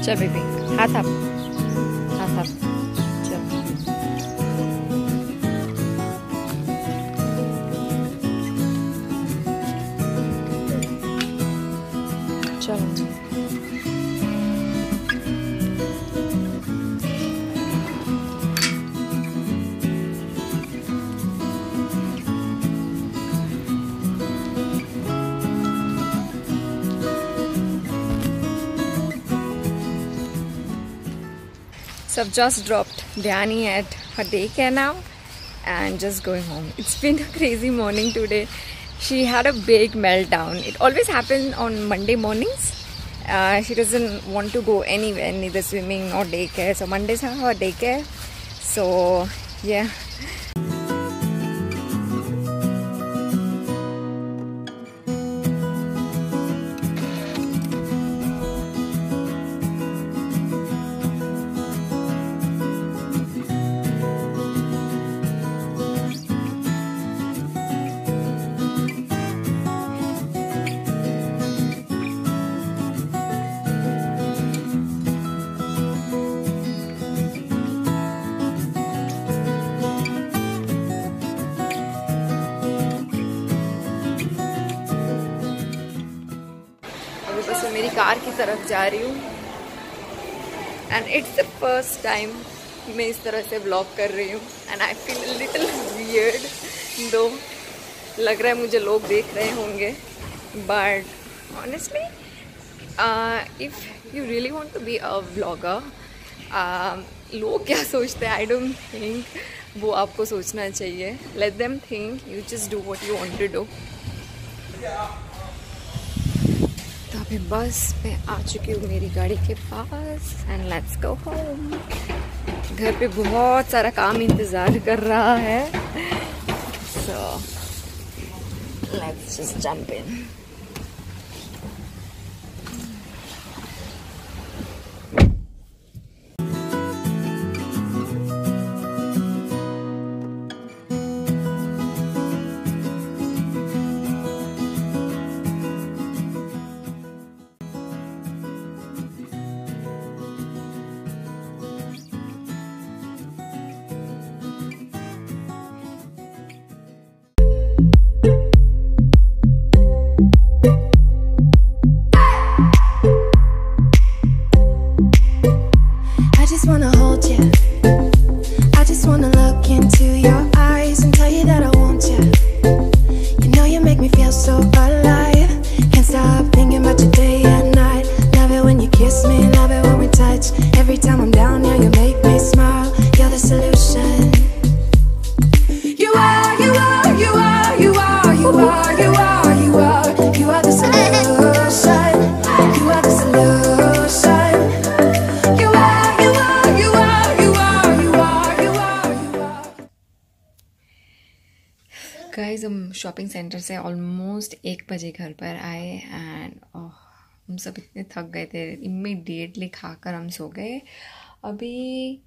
चल बेबी, हाथ आप, हाथ आप, चल। चलो So I've just dropped Dhyani at her daycare now and just going home. It's been a crazy morning today. She had a big meltdown. It always happens on Monday mornings. She doesn't want to go anywhere, neither swimming nor daycare. So Mondays are her daycare. So yeah. बस मैं मेरी car की तरफ जा रही हूँ and it's the first time मैं इस तरह से व्लॉग कर रही हूँ and I feel little weird though लग रहा है मुझे लोग देख रहे होंगे but honestly if you really want to be a vlogger लोग क्या सोचते हैं आई डोंट थिंक वो आपको सोचना चाहिए let them think you just do what you want to do. तो अभी बस मैं आ चुकी हूँ मेरी गाड़ी के पास एंड लेट्स गो होम। घर पे बहुत सारा काम इंतज़ार कर रहा है so let's just jump in. Guys हम शॉपिंग सेंटर से ऑलमोस्ट 1 बजे घर पर आए एंड हम सब इतने थक गए थे इमीडिएटली खाकर हम सो गए। अभी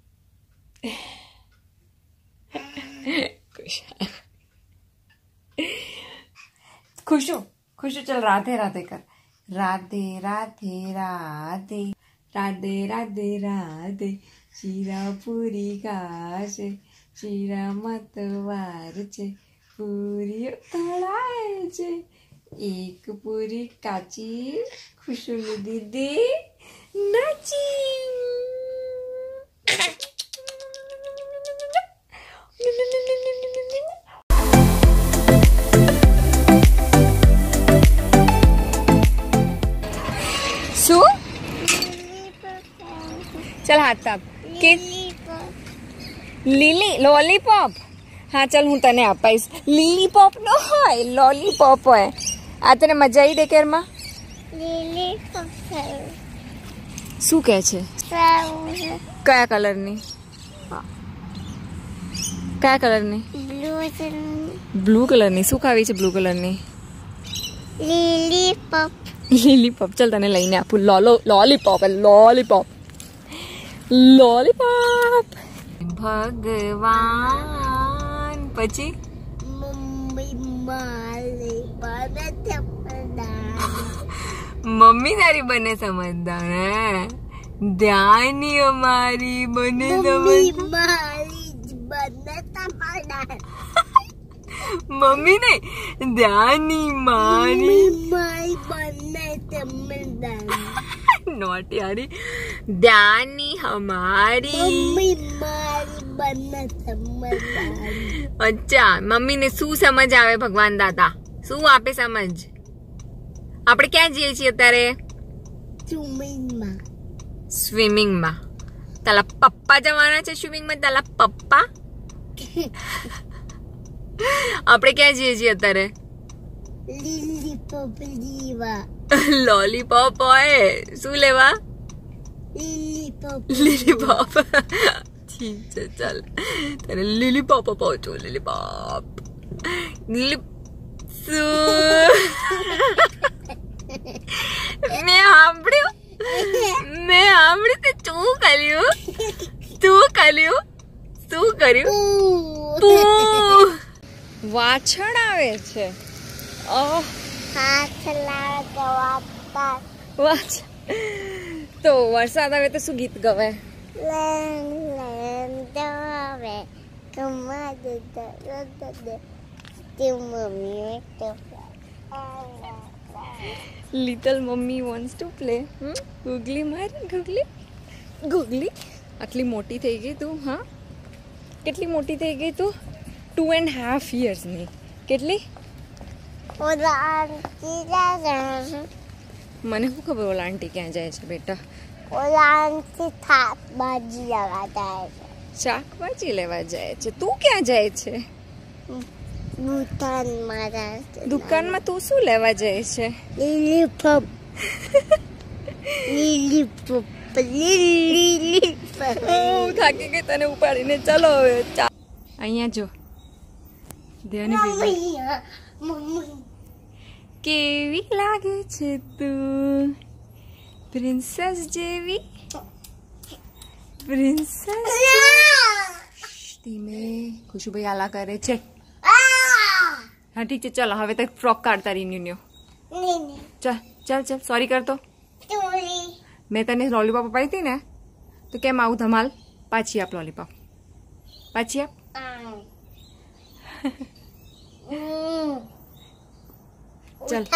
खुशो चल राधे राधे कर राधे राधे राधे राधे राधे राधे शिरा पुरी खाशे शिरा मतवारचे पुरी तळायचे एक पुरी काची खुशुल दीदी नाची। सु चल हाथ तब लिली लॉलीपॉप हाँ चल हूँ तने आपाईश લીલીપોપ નો હોય લોલીપોપ હોય આ તને મજા આવી ડે કેરમાં લીલીપોપ શું કહે છે કયા કલરની કયા કલરની બ્લુ કલરની શું ખાવી છે બ્લુ કલરની લીલીપોપ ચલ તને લઈને આપું લોલીપોપ લોલીપોપ લોલીપોપ ભગવાન પછી મમ્મી તારી બને સમજદાર હે ध्यानी हमारी बने मम्मी नहीं, ध्यानी मारी नॉट यारी, ध्यानी हमारी। अच्छा मम्मी ने શું સમજ આવે ભગવાન દાદા, શું આપે સમજ? આપણે ક્યાં જઈએ છીએ અત્યારે? સ્વિમિંગમાં. તારા પપ્પા જવાના છે સ્વિમિંગમાં? તારા પપ્પા? આપણે ક્યાં જઈએ છીએ અત્યારે? લોલીપોપ હોય, શું લેવા? લીલીપોપ. ठीक है चल, तेरे लिलीपॉप पहुंचो, लिलीपॉप मैं સાંભળ્યું તે તું કર્યું વાછણ આવે છે. તો વરસાદ આવે તો શું ગીત ગવાય? Little mummy wants to play. Googly માર, googly. આટલી મોટી થઈ ગઈ તું? હા, કેટલી મોટી થઈ ગઈ તું? 2.5 years ની. કેટલી? મને શું ખબર ઓલા આંટી ક્યાં જાય છે બેટા? શાકભાજી લેવા જાય છે. તું ક્યાં જાય છે? દુકાનમાં તું શું લેવા જાય છે? લીલીપોપ. થાકી ગઈ તને ઉપાડીને. ચાલો હવે અહીંયા જો ધ્યાની બેબી કેવી લાગે છે તું? પ્રિન્સેસ જેવી. પ્રિન્સેસ ધીમે. ખુશુભાઈ આલા કરે છે. હા ઠીક છે ચાલો હવે તો ફ્રોક કાઢતા રીન્યુન્યો. ચાલ ચાલ ચાલ સોરી કરતો. મેં તને લોલીપોપ અપાઈ હતી ને, તો કેમ આવું ધમાલ? પાછી આપ લોલીપોપ, પાછી આપ. ચાલ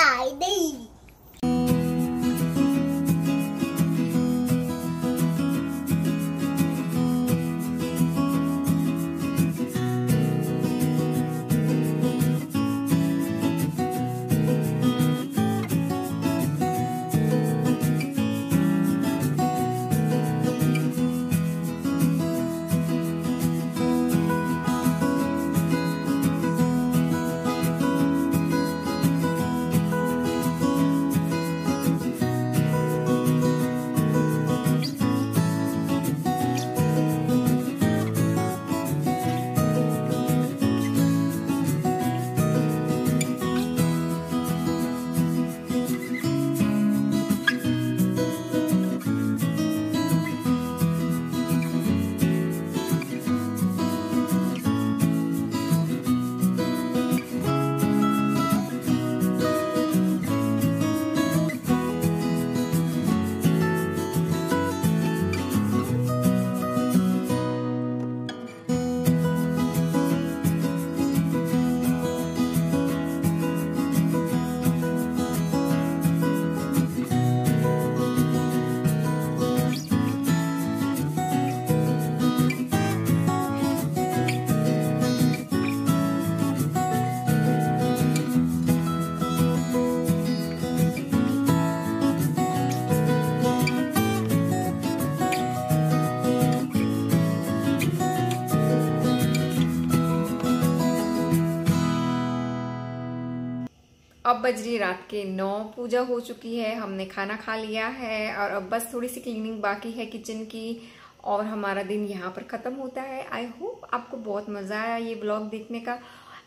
अब बज रही रात के 9, पूजा हो चुकी है, हमने खाना खा लिया है और अब बस थोड़ी सी क्लीनिंग बाकी है किचन की और हमारा दिन यहाँ पर ख़त्म होता है। आई होप आपको बहुत मज़ा आया ये व्लॉग देखने का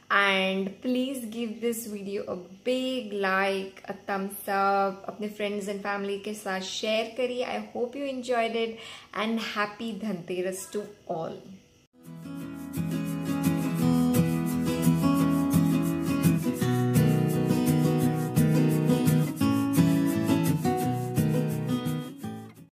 and please give this video a big like, a thumbs up, अपने फ्रेंड्स एंड फैमिली के साथ शेयर करिए। I hope you enjoyed it and happy Dhanteras to all.